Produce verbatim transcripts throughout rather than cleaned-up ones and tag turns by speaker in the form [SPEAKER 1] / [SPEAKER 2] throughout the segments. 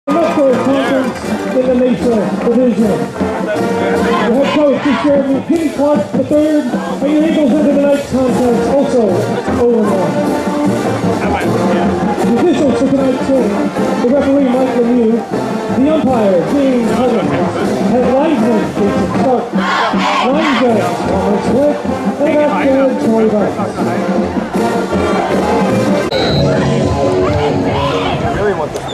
[SPEAKER 1] Metro Conference in the Mesa Division. The head coach is Jeremy Kenny Clark the third, and your Eagles into the night's contest also oh and one. The officials for tonight's game, the referee Mike Lemieux, the umpire James Huggins, head linesman Jason Stark, line judge Thomas Swift, and back judge Troy Banks.
[SPEAKER 2] Really want this.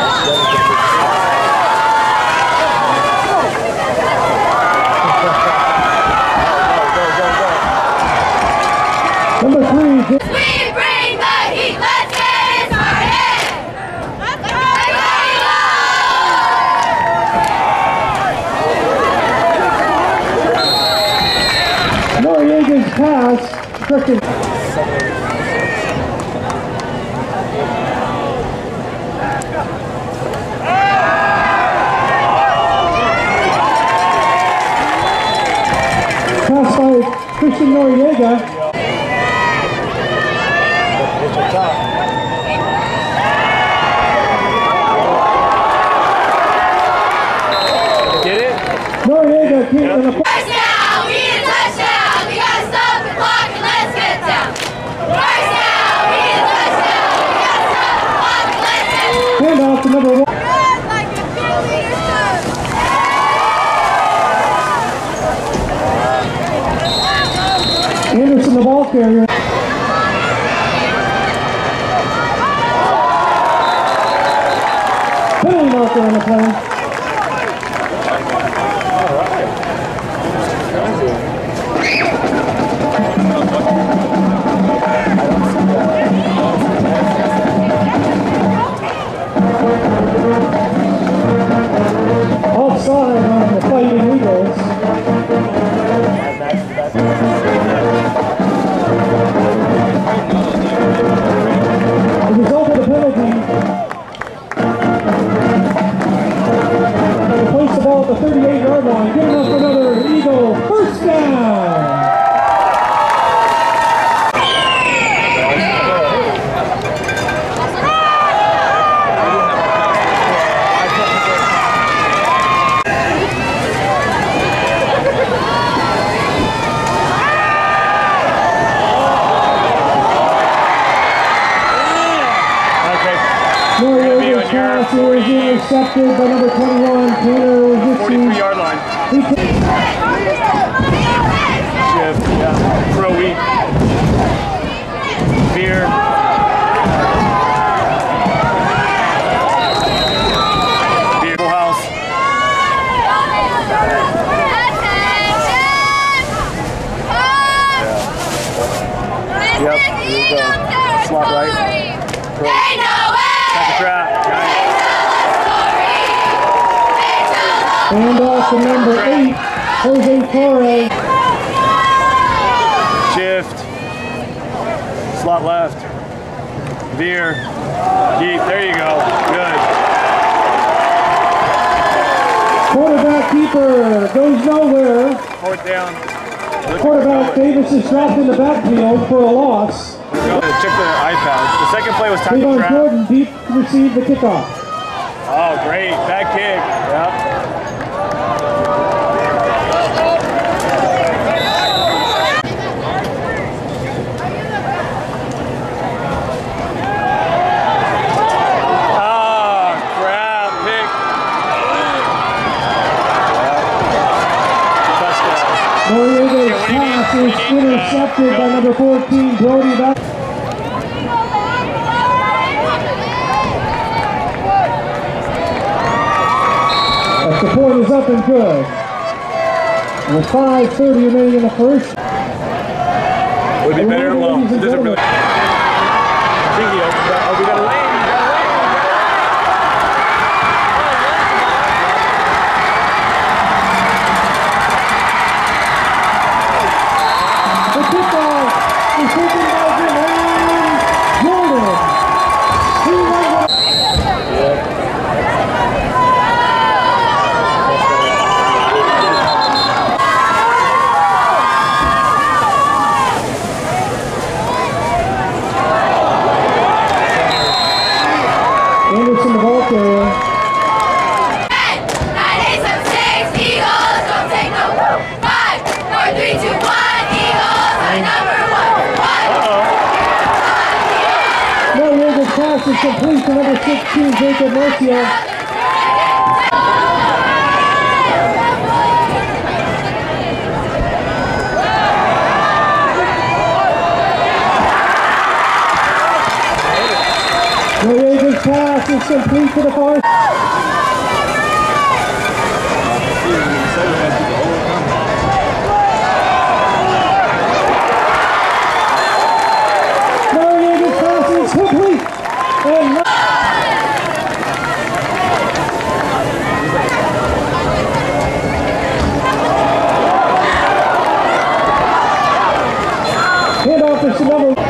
[SPEAKER 1] Number three.
[SPEAKER 3] We bring the heat. Let's get it started. Let's go.
[SPEAKER 1] Noriega's pass. Frickin' pass by Christian Noriega.
[SPEAKER 2] Get it?
[SPEAKER 1] Noriega came
[SPEAKER 2] Yeah.
[SPEAKER 1] in a
[SPEAKER 3] First down. We need a touchdown. We gotta stop the clock and let's get down. First down. We need a touchdown. We gotta stop the clock and let's get down.
[SPEAKER 1] handoff to number one.
[SPEAKER 3] Run like a cheerleader should.
[SPEAKER 1] Anderson, the ball carrier. Penalty marker on the play. Offside on the Fighting Eagles. The result of the penalty, they place the ball at the thirty-eight yard line, good enough for another Eagle first down. Noriega's pass is intercepted by number twenty-one, Tanner Wojcicki.
[SPEAKER 2] forty-three yard line.
[SPEAKER 1] He takes
[SPEAKER 2] Shift, yeah. Throw weak. Veer. Veer. Full house. Yep, here we go. Slot right.
[SPEAKER 3] They know it.
[SPEAKER 2] Got the trap. Nice.
[SPEAKER 1] hand off to number eight, Jose Torres.
[SPEAKER 2] Shift. Slot left. Veer. Deep. There you go. Good.
[SPEAKER 1] Quarterback keeper goes nowhere.
[SPEAKER 2] Fourth down.
[SPEAKER 1] Quarterback Davis is dropped in the backfield for a loss.
[SPEAKER 2] Check the iPad. The second play was time to
[SPEAKER 1] Trayvon
[SPEAKER 2] trap.
[SPEAKER 1] Jordan deep received the kickoff.
[SPEAKER 2] Oh, great. Back kick. Yep. Ah, crap. Pick. Touchdown.
[SPEAKER 1] Noriega's pass is intercepted by number fourteen, Brody Back. The point is up and good. With five thirty remaining in the first.
[SPEAKER 2] Would be better low.
[SPEAKER 1] Ladies and
[SPEAKER 2] Doesn't
[SPEAKER 1] gentlemen.
[SPEAKER 2] really. I think he opened that. Oh, we got a lane.
[SPEAKER 1] The kickoff is taken by Jermaine Jordan. He runs West, Team Jacob Murcia. Noriega's pass is complete to the far. Noriega's pass is complete. And handoff is to number.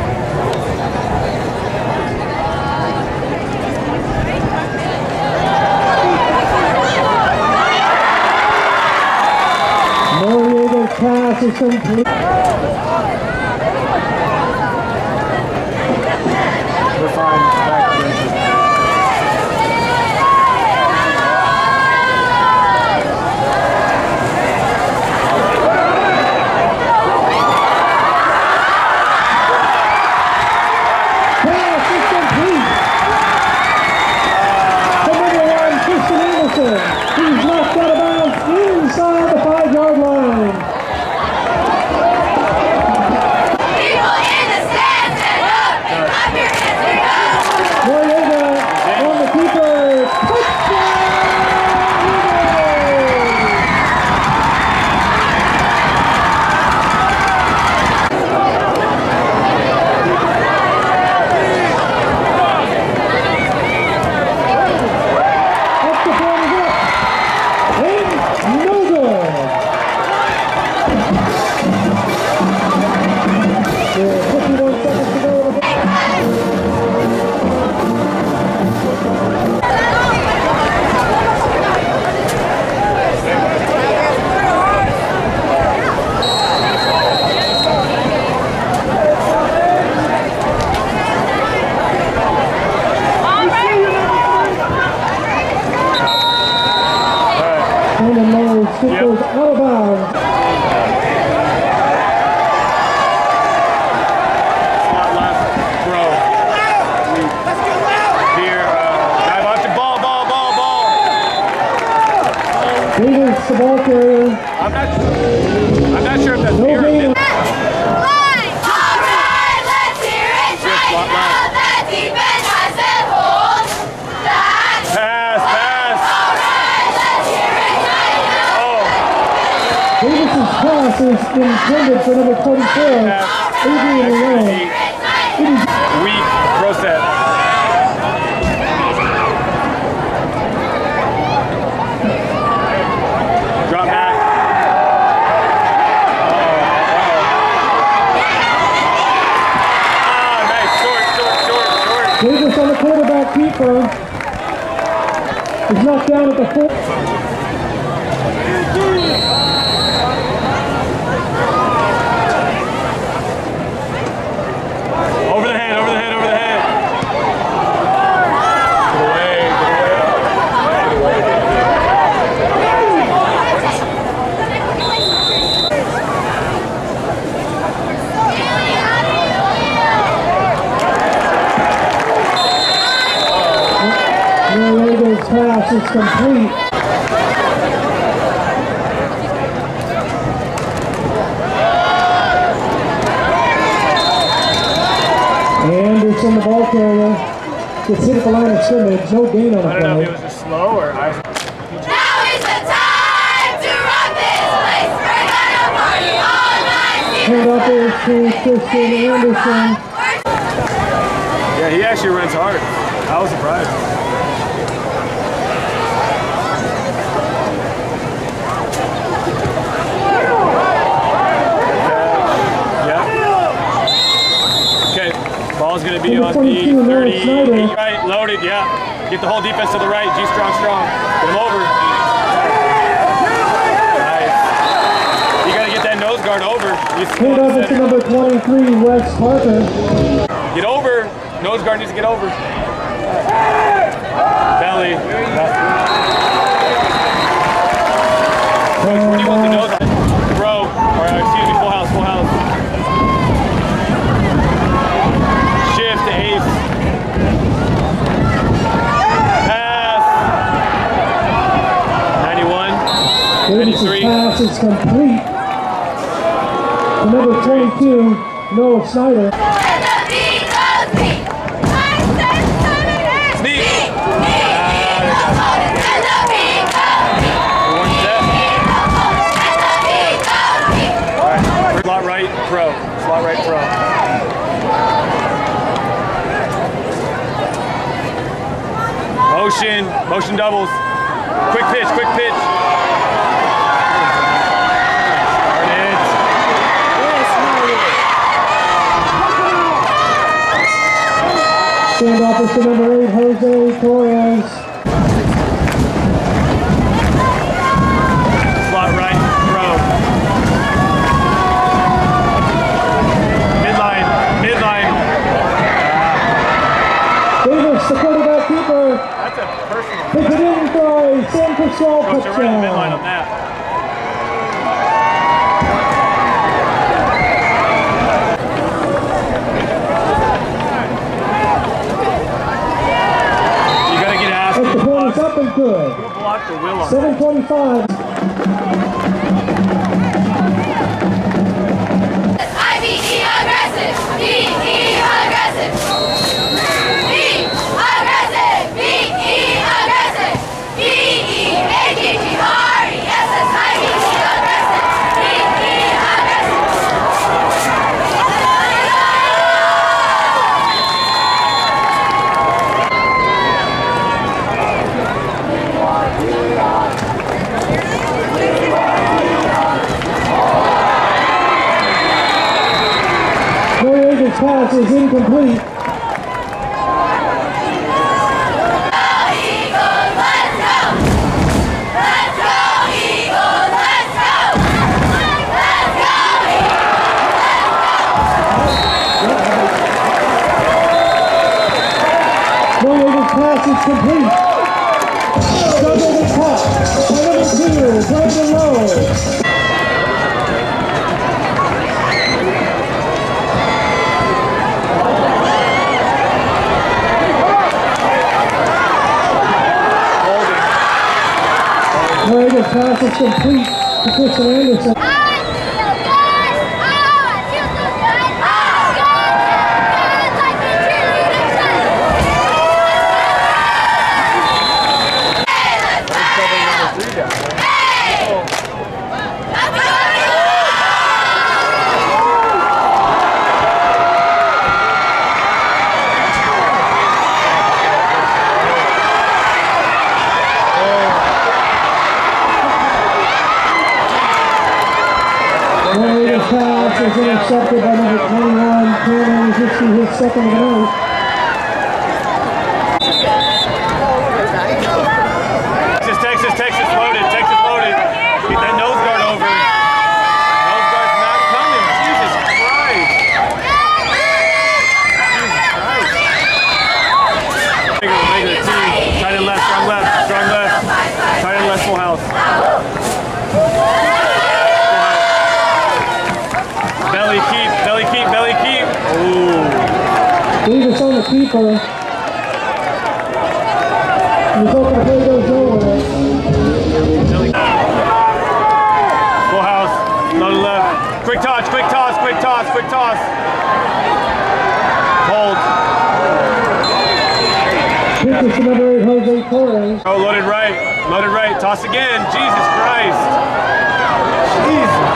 [SPEAKER 1] Pass is complete.
[SPEAKER 2] We're fine. Back to
[SPEAKER 1] Pass is complete. The number one, Christian Anderson. He's knocked out of bounds inside the five-yard line. It goes out of bounds.
[SPEAKER 2] spot left, bro. Here, uh, dive off the ball, ball, ball, ball.
[SPEAKER 1] Davis, the ball carrier.
[SPEAKER 2] I'm not, I'm not sure if that's
[SPEAKER 1] No
[SPEAKER 2] here.
[SPEAKER 1] gain.
[SPEAKER 3] Line! All right, let's hear it. Tighten up that defense. I said hold that.
[SPEAKER 2] Pass, pass.
[SPEAKER 3] All right, let's hear it. Tighten up.
[SPEAKER 2] Oh,
[SPEAKER 1] Davis's pass is intended for number twenty-four, Adrian Malone. It is
[SPEAKER 2] weak, pro set. Drop back. Ah, nice, short, short, short, short.
[SPEAKER 1] Davis on the quarterback keeper. Is knocked down at the foot.
[SPEAKER 2] Over the head, over the head, over the head. Get away, get away. Get away.
[SPEAKER 1] Noriega's pass is complete. Anderson, the ball carrier, gets hit at the line of scrimmage. No gain on the
[SPEAKER 2] I don't know if it
[SPEAKER 1] play.
[SPEAKER 2] was just slow or I.
[SPEAKER 3] Now is the time to rock this place. We're gonna party all night.
[SPEAKER 1] Hand up is to Christian Anderson.
[SPEAKER 2] Yeah, he actually runs hard. I was surprised. Ball's going to be on the thirty. Right, loaded, yeah. Get the whole defense to the right. G strong, strong. Get him over. Nice. You got to get that nose guard over.
[SPEAKER 1] Hand up is to number twenty-three, Wes Parker.
[SPEAKER 2] Get over. Nose guard needs to get over. Belly. Coach, where do you want the nose guard? Bro. Or excuse me, full house, full house. Shift to ace.
[SPEAKER 1] Davis's pass is complete. The number twenty-two, Noah Snyder.
[SPEAKER 2] Slot right, pro. Slot right, pro. Motion, motion doubles. Quick pitch, quick pitch. Start it.
[SPEAKER 1] Stand off to number eight, Jose Torres.
[SPEAKER 2] Slot right, pro. Midline, midline.
[SPEAKER 1] Davis, the quarterback keeper.
[SPEAKER 2] That's a personal.
[SPEAKER 1] Picks it in for a San Pasqual
[SPEAKER 2] Goes to right in the midline on
[SPEAKER 1] touchdown.
[SPEAKER 2] that. You gotta get asked.
[SPEAKER 1] But the point is up and good.
[SPEAKER 2] Who blocked the will on
[SPEAKER 1] seven twenty-five.
[SPEAKER 3] I B E aggressive. B E aggressive. B aggressive. B E aggressive. B E A G G R E S S I B E aggressive. B E aggressive.
[SPEAKER 1] Noriega's pass is incomplete.
[SPEAKER 3] Eagles, let's go! Let's go, Eagles, let's go! Let's go,
[SPEAKER 1] Noriega's pass is complete. Double the top. By number two, Brandon Lowe. Noriega's pass is complete to Christian Anderson.
[SPEAKER 3] I feel good! I feel so good! Oh, good! Good! Like the cheerleading side! Hey, let's go! Hey! Let's go!
[SPEAKER 1] Noriega's pass is intercepted by number twenty-one, Cameron Zixi, his second of the night.
[SPEAKER 2] Texas, Texas, Texas loaded, Texas loaded. Get that nose guard over. Nose guard's not coming. Jesus Christ. Jesus Christ. Bigger, bigger team. Tight end left, strong left, strong left. Tight end left, full house. Belly keep, belly keep, belly keep. Ooh.
[SPEAKER 1] Davis on the keeper. He's hoping the play goes nowhere.
[SPEAKER 2] Belly. Full house, low to left. Quick toss, quick toss, quick toss, quick toss. Hold.
[SPEAKER 1] Pitches to number eight, Jose Torres.
[SPEAKER 2] Oh, loaded right, loaded right. Toss again. Jesus Christ. Jesus.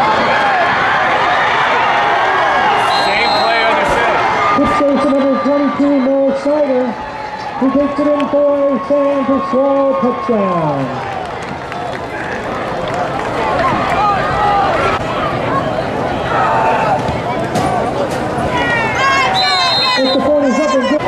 [SPEAKER 2] Same play on your set.
[SPEAKER 1] Pitch goes to number twenty-two, Noah Snyder, who takes it in for a San Pasqual touchdown. If the point is up and good.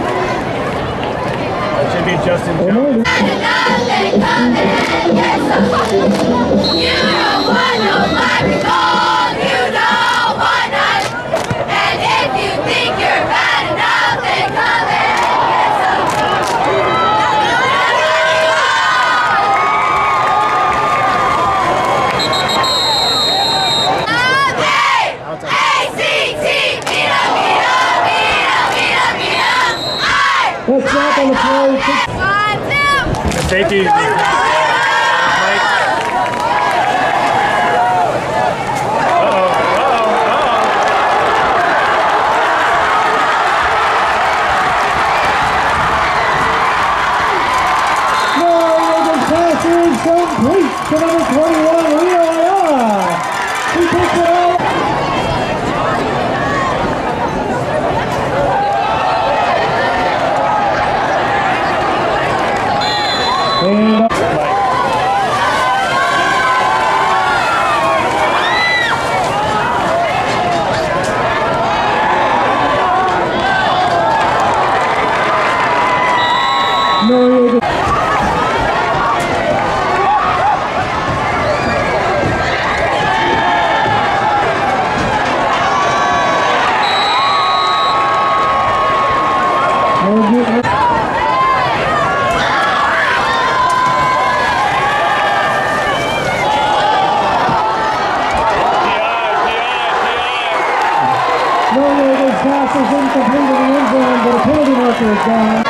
[SPEAKER 2] That should be Justin
[SPEAKER 1] Well,
[SPEAKER 2] Jones.
[SPEAKER 1] maybe.
[SPEAKER 3] Nothing coming in your soul. You don't want no black gold. You don't want none. And if you think you're bad enough, then come in and get some. A C T, beat up, beat up, beat up, beat up, beat up. I.
[SPEAKER 1] That's snap on the play.
[SPEAKER 3] One, two.
[SPEAKER 2] Safety. Mike.
[SPEAKER 1] incomplete to number twenty-one, Leo Ayala. He picks it up. And Noriega. Noriega's pass is incomplete in the end zone, but a penalty marker is down.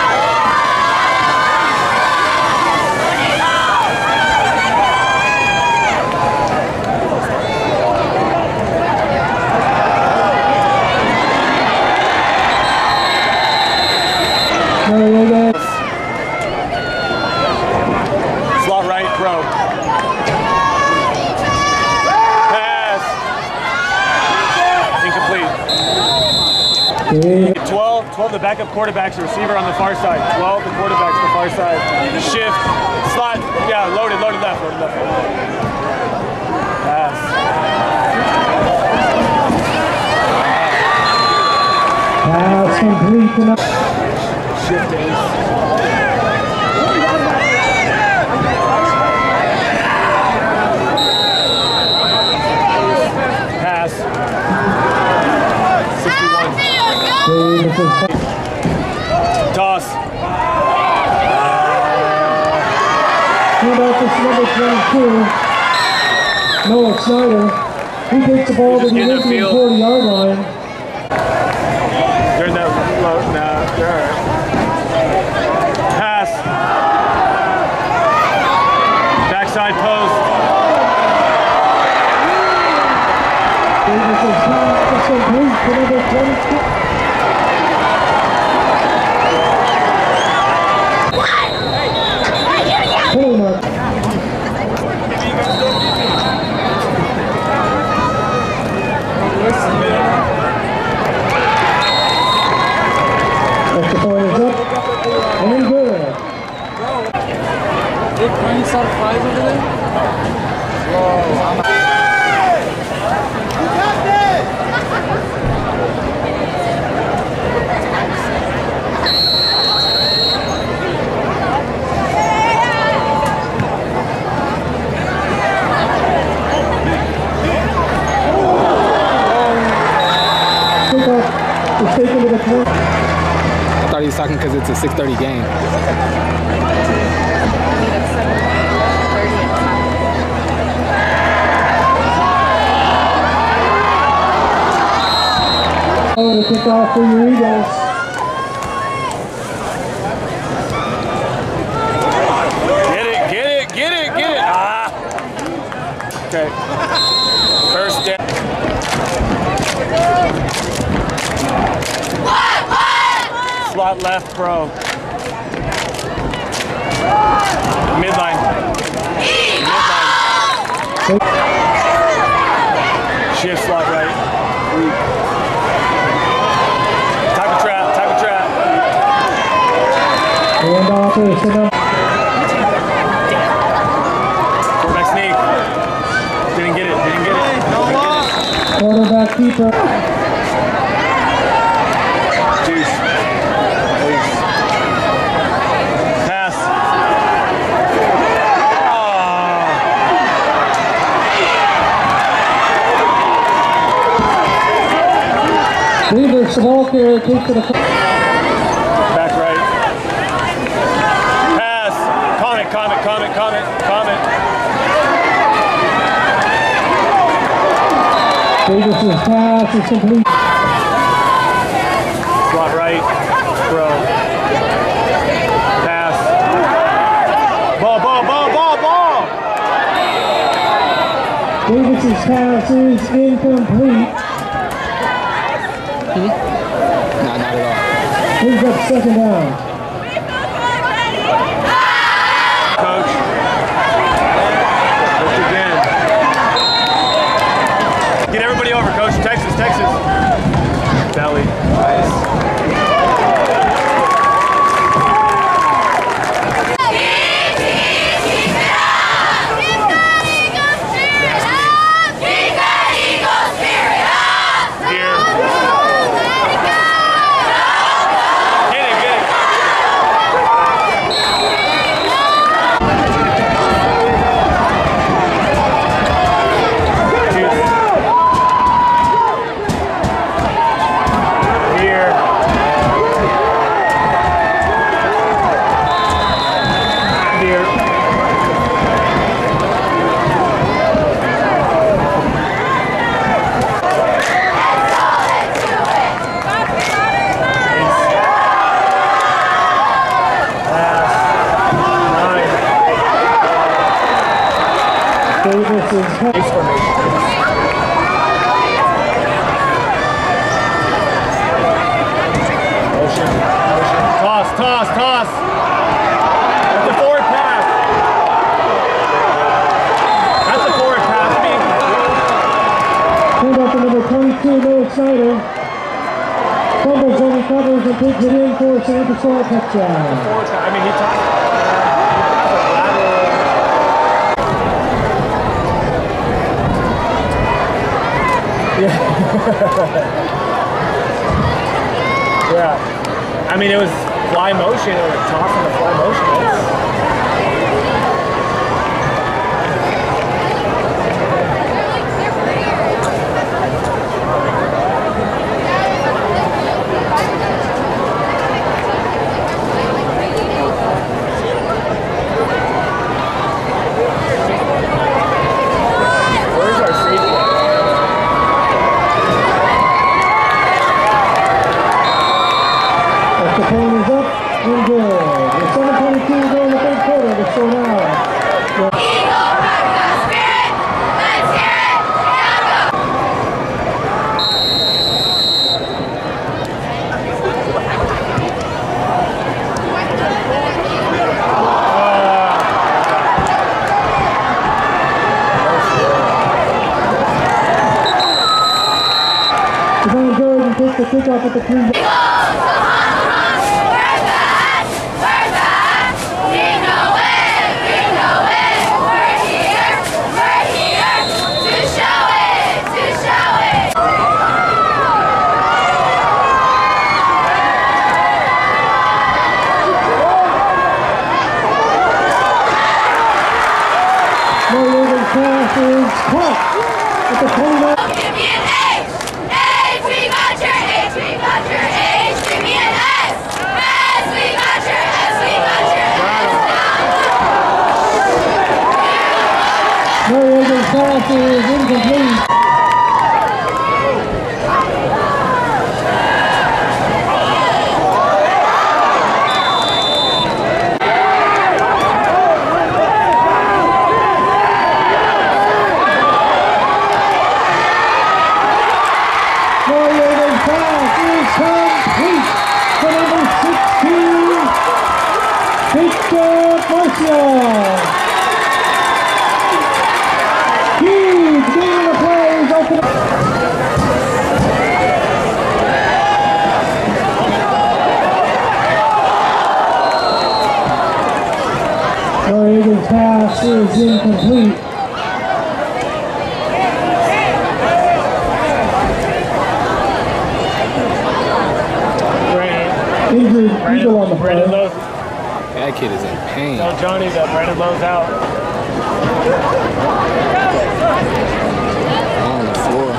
[SPEAKER 1] Noriega.
[SPEAKER 2] Slot right, throw. Pass. Incomplete.
[SPEAKER 1] Yeah.
[SPEAKER 2] twelve, twelve, the backup quarterback's the receiver on the far side. twelve, the quarterback's the far side. Shift, slot, yeah, loaded, loaded left, loaded left. Pass.
[SPEAKER 1] Pass complete to number.
[SPEAKER 2] Shift is. Pass. sixty-one. Toss.
[SPEAKER 1] Handoff to number twenty-two, Noah Snyder. He takes the ball to the Olympian forty-yard line.
[SPEAKER 2] They're in that low. Nah, they're all right. Pass. Backside post.
[SPEAKER 1] Davis is pass complete to number twenty-two. Penalty mark. Extra point is up and good.
[SPEAKER 4] Big green surprise over there. Whoa, I'm
[SPEAKER 1] Is taken to the point.
[SPEAKER 4] I thought he was talking because it's a six thirty game.
[SPEAKER 1] Oh, the kickoff for your Eagles.
[SPEAKER 2] Get it, get it, get it, get it. Ah. Okay. First down. Slot left, bro. Midline. Midline. Shift slot right. Type of trap, type of trap.
[SPEAKER 1] And off is enough.
[SPEAKER 2] Quarterback sneak. Didn't get it, didn't get it. No loss.
[SPEAKER 1] Quarterback keeper.
[SPEAKER 2] Juice. Pass. Oh.
[SPEAKER 1] Davis, the ball carrier, takes to the
[SPEAKER 2] Back right. Pass. Comment, comment, comment, comment, comment.
[SPEAKER 1] Davis's pass is complete.
[SPEAKER 2] Slot right. Throw. Pass. Ball, ball, ball, ball, ball.
[SPEAKER 1] Davis's pass is incomplete.
[SPEAKER 4] Hmm? Nah, not at all.
[SPEAKER 1] Brings up second down.
[SPEAKER 2] Coach. here.
[SPEAKER 1] Davis is
[SPEAKER 2] Ace formation. Motion, motion. Toss, toss, toss. That's a forward pass. That's a forward pass.
[SPEAKER 1] turned out to number twenty-two, Noah Snyder. Fumbles on the covers and takes it in for a San Francisco touchdown.
[SPEAKER 2] Forward pass. I mean, he tossed. Yeah. Yeah. I mean, it was fly motion. It was tossing the fly motion. Where's our safety?
[SPEAKER 1] The plane is up and good. The seven twenty-two during the third quarter to show now.
[SPEAKER 3] Eagle Rock Spirit, let's hear it, now go!
[SPEAKER 1] Devon Jordan takes the kickoff at the three.
[SPEAKER 3] Eagles, we're back, we're back. We know it, we know it. We're here, we're here to show it, to show it.
[SPEAKER 1] Noriega pass is caught at the twenty-nine.
[SPEAKER 3] Give me an H, H, we got your H, we got your H. Give me an S, S, we got your S, we got your S.
[SPEAKER 1] Noriega's pass is incomplete. Noriega's pass is complete for number sixteen, Victor Marcia. Huge game of plays open up. Noriega's pass is incomplete. Injured Eagle on the
[SPEAKER 2] Brandon
[SPEAKER 1] play.
[SPEAKER 2] Lowe's.
[SPEAKER 4] That kid is in pain.
[SPEAKER 2] Tell Johnny that Brandon Lowe's out.
[SPEAKER 4] On the floor.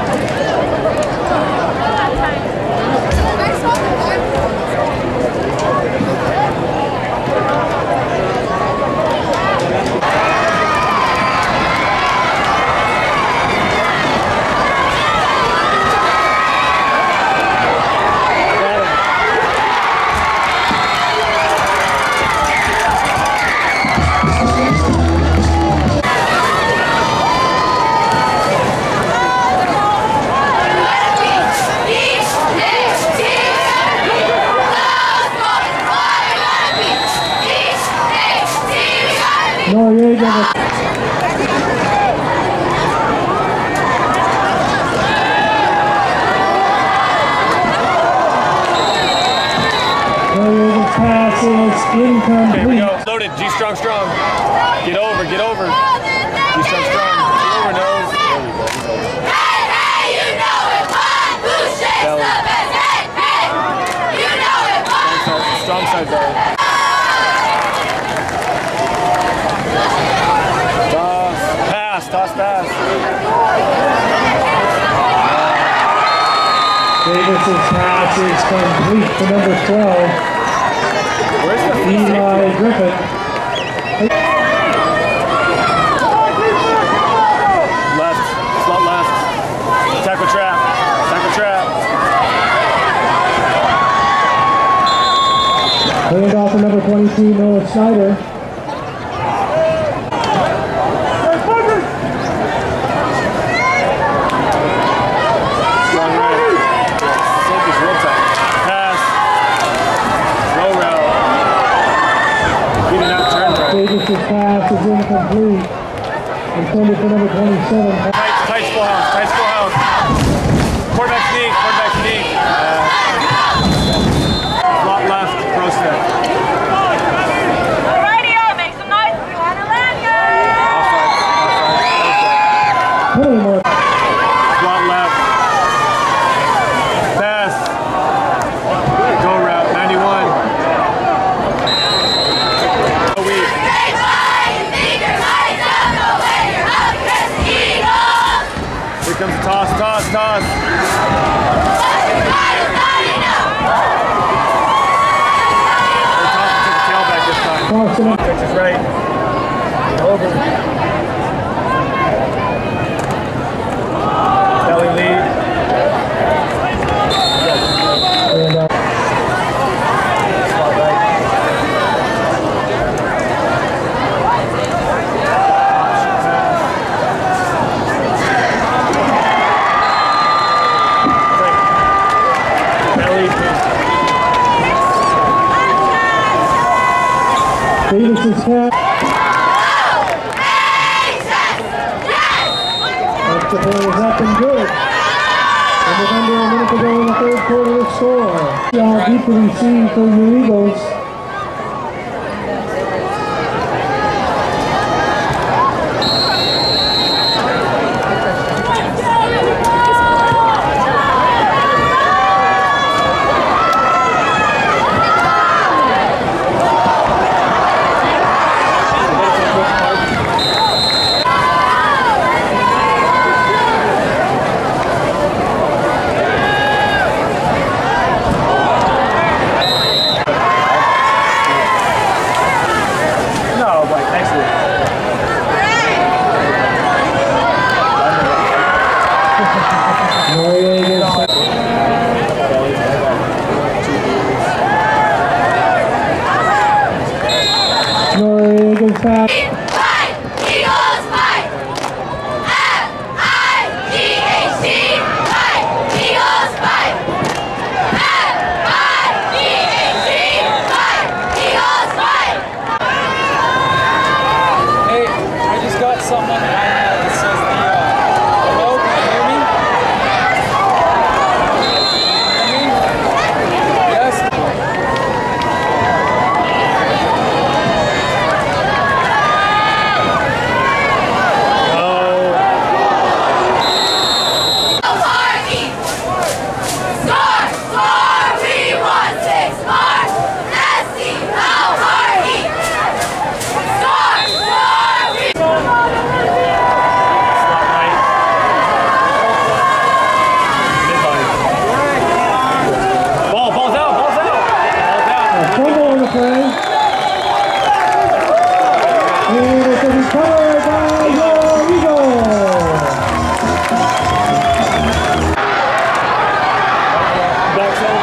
[SPEAKER 1] Noriega. Noriega's pass is incomplete.
[SPEAKER 2] Here we go. Loaded. G strong, strong. Get over, get over. G strong, strong. Get over, nose. There we go.
[SPEAKER 3] Hey, hey, you know it, Pop! Who shakes
[SPEAKER 2] Belly.
[SPEAKER 3] the best? Hey, hey, you know it, Pop!
[SPEAKER 2] Strong side belly. Toss. Pass. Toss pass.
[SPEAKER 1] Davis's pass is complete to number twelve,
[SPEAKER 2] Where's the
[SPEAKER 1] Eli Griffin.
[SPEAKER 2] Left, slot left. Tackle trap, tackle trap.
[SPEAKER 1] Hand off to number twenty-two, Noah Snyder.
[SPEAKER 2] Strong right. Safety's real tight. Pass. Row route. Get it out, turn right.
[SPEAKER 1] Davis' pass is incomplete. Intended for number twenty-seven.
[SPEAKER 2] Tight, tight schoolhouse, tight schoolhouse. Quarterback sneak, quarterback sneak. Uh, slot left, pro step.
[SPEAKER 1] Penalty mark.
[SPEAKER 2] Slot left. Pass. Go route, ninety-one. Go weak. Here comes the toss, toss, toss. They're tossing to the tailback this time.
[SPEAKER 1] Toss him up.
[SPEAKER 2] Texas right. Over. Belly lead.
[SPEAKER 1] And, uh,
[SPEAKER 2] Slot right. Belly.
[SPEAKER 1] Davis' pass. Extra point has not been good. And with under a minute to go in the third quarter to score. Job deep to receive for your Eagles.
[SPEAKER 2] No, like next week.
[SPEAKER 1] Noriega. Noriega's pass.
[SPEAKER 3] Fight! Eagles fight! F I G H T fight! Eagles fight! F I G H T fight! Eagles fight!
[SPEAKER 4] Hey, I just got something on the iPad that says the, uh, hello, can you hear me? Can you hear me? Yes?
[SPEAKER 3] Party! Score! Score! We want six more! Let's see how Hardy! Score! Score! We
[SPEAKER 2] Slot right. Midline. Ball, ball's out, ball's out. Ball's out.
[SPEAKER 1] Fumble on the play. And it's a recovery by your Eagles.
[SPEAKER 2] Backside.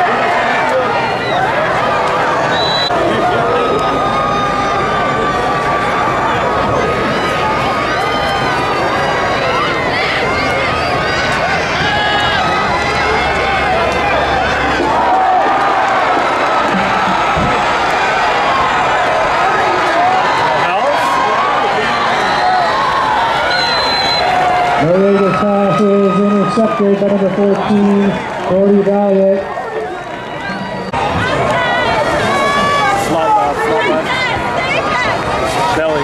[SPEAKER 1] Noriega's pass is intercepted by number fourteen, Cody Valiant.
[SPEAKER 2] Slot left, slot left. Belly.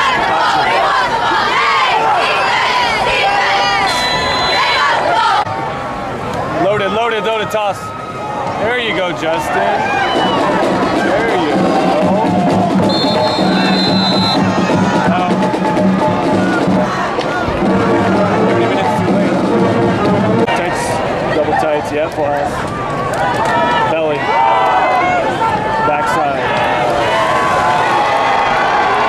[SPEAKER 2] Loaded, loaded, loaded, toss. There you go, Justin. There you go. Out. thirty minutes too late. Tights, double tights, yeah, flies. Belly. Backside.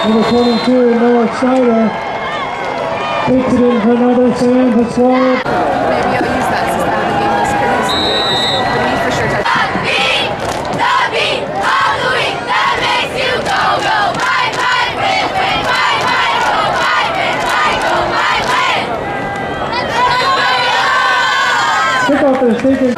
[SPEAKER 1] Number twenty-two, Noah Snyder. Takes it in for another Sam Pasquale.
[SPEAKER 5] Maybe I'll use that since that the game was pretty for me for sure.
[SPEAKER 3] The beat, the beat of the week that makes you go, go, my, my, win, win, my, my, go, my, win, my, go, my, win.
[SPEAKER 1] Kickoff is taken.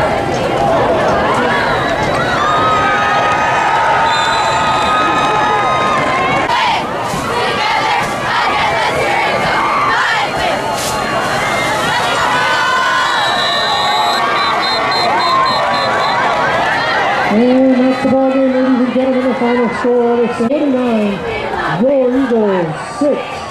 [SPEAKER 1] And that's the ball game, ladies and gentlemen. The final score is forty-nine, Your Eagles six.